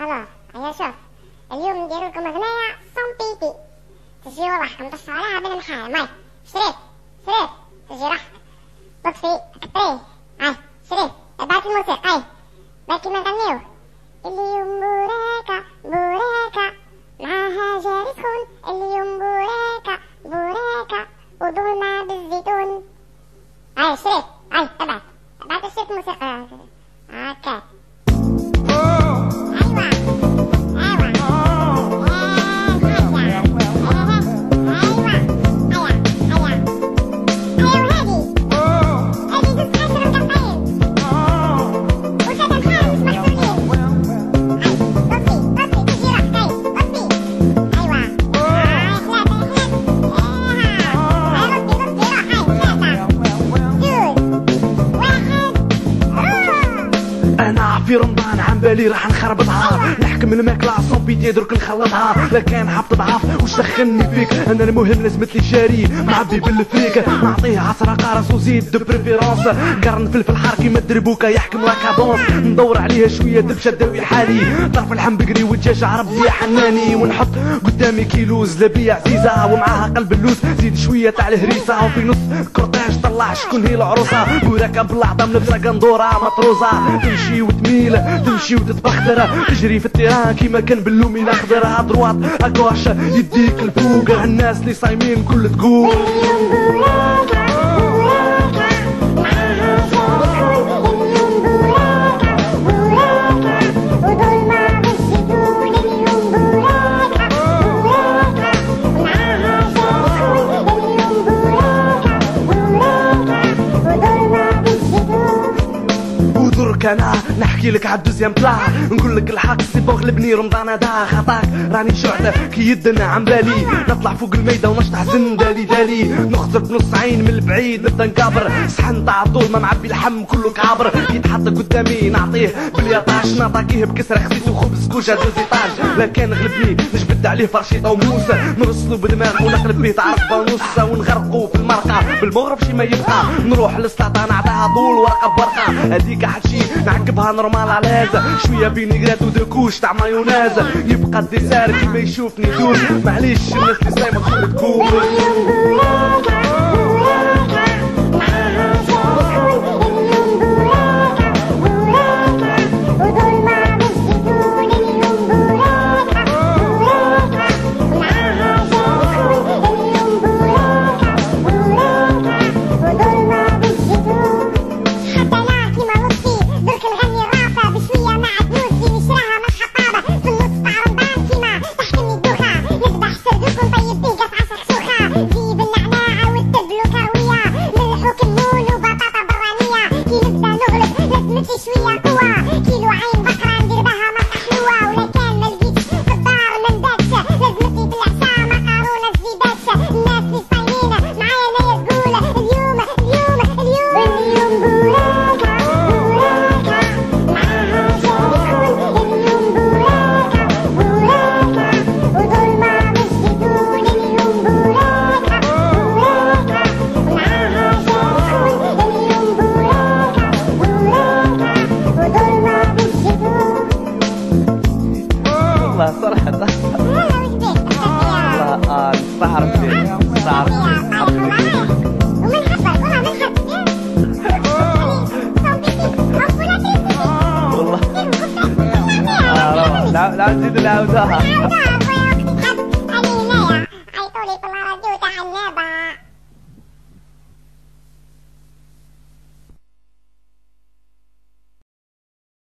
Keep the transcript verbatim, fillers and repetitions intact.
الو هيا شوف، اليوم نديرو لكم اغنية صون بيبي، تجي روحكم تشربوا عليها بالمحال ماي. شريف شريف تجي روحك لطفي كبريه. هاي شريف بعت الموسيقى. هاي باكي ما نغنيوه. اليوم بوريكا بوريكا معاها جاري سخون، اليوم بوريكا بوريكا وضلنا بالزيتون. هاي شريف هاي ابعت ابعت الشريف موسيقى هكا. في رمضان عن بالي راح نخربطها، نحكم الماكلة صون بيتي درك نخلطها. لا كان حبط ضعاف واش دخلني فيك، انا المهم لازمت لي شاري معبي بالفريك، نعطيه عصرة قارص وزيد دو بريفيرونس، قرن فلفل حار كيما الدربوكة يحكم لا كادونس، ندور عليها شوية دبشة داوي حالي، طرف اللحم بقري والدجاج عربي يا حناني، ونحط قدامي كيلو زلابية عزيزة ومعاها قلب اللوز، زيد شوية تاع الهريسة، وفي نص كورتاج طلع شكون هي العروسة، بوراكة بالعظام لبسة قندورة مطروزة، تمشي وتميل تمشي وتتبختر، تجري في التيران كيما كان باللومي الاخضر، هادروات اكواش يديك الفوق، الناس اللي صايمين كل تقول انا نحكي لك عالدوزيام بلا، نقول لك الحق سي بون غلبني رمضان هذا خطاك، راني شعلة كي يدنا عم بالي، نطلع فوق الميدة ونشطح زن دالي دالي، نخزر بنص عين من البعيد نبدا نكابر، صحن تاع طول ما معبي لحم كله كعبر، يتحط قدامي نعطيه بالياطاش، نعطاكيه بكسرة خزيت وخبز كوجة دوزيطاج، لا كان غلبني نجبد عليه فرشيطة وموسى، نرسلو بدماغ ونقلب بيه تعرف بانوسة، ونغرقو في المرقة بالمغرب شي ما يبقى، نروح للسلطة نعطيها طول ورقة بورقة، هذيك حتشي نعقبها نورمال على هذا، شويه فينيغرات ودكوش تاع مايونيز، يبقى الديسار كيما يشوفني يدوش، معليش الناس اللي صايمه كل تكون صراحة والله اه نستعرف فيك نستعرف فيك ومن حبك والله من حبك والله لا لا لا نزيد نعاودوها.